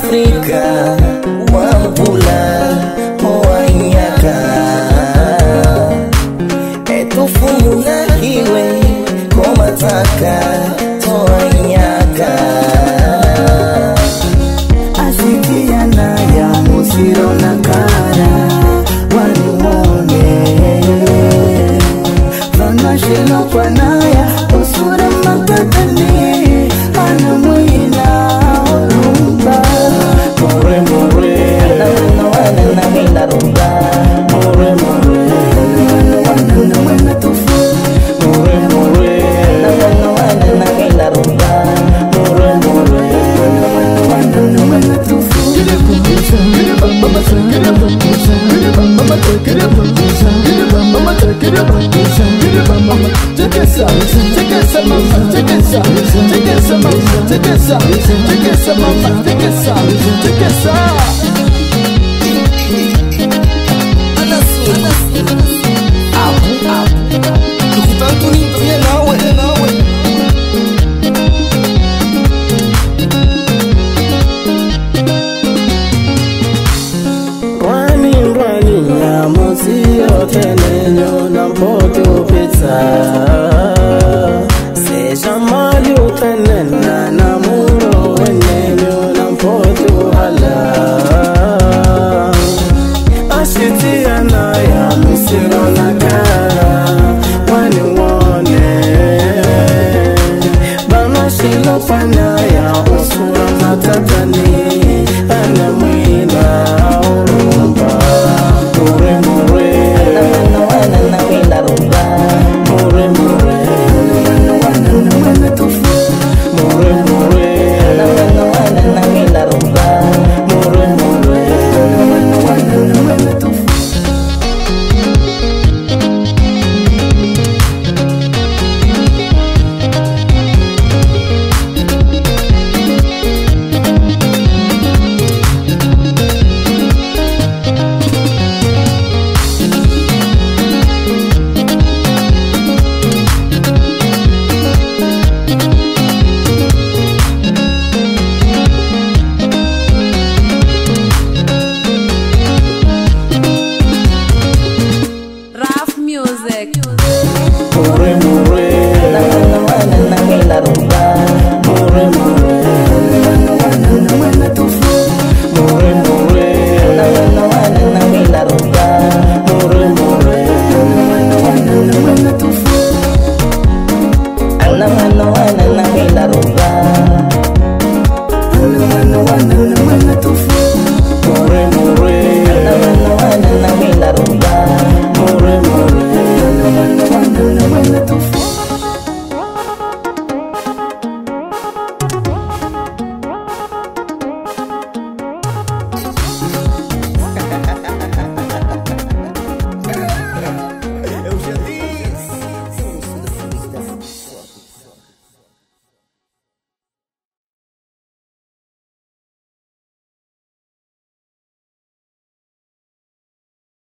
Afrika wambula moanyaka etufumula hiwe komataka toanyaka asikiana ya musiro na kara walimone vanashino kwanaya usura makatani anamwina rumba more more na mina rumba more more na mina tufu more more na mina rumba more more na mina tufu mama take it up mama take it up mama take it up mama take it up take it up mama take it up take it up mama take it up take it up mama take it up take it up tenenyo na mpoto pizza seja mali utenena na muro wenenyo na mpoto hala ashitiana ya musiro na kara wani wone bana shilo pana ya usura matatani anamwina urumba more more na mina rumba more more na mina tufu more more na mina rumba more more na mina tufu more more na mina rumba more more na mina tufu more more na mina rumba more more na mina tufu na mina rumba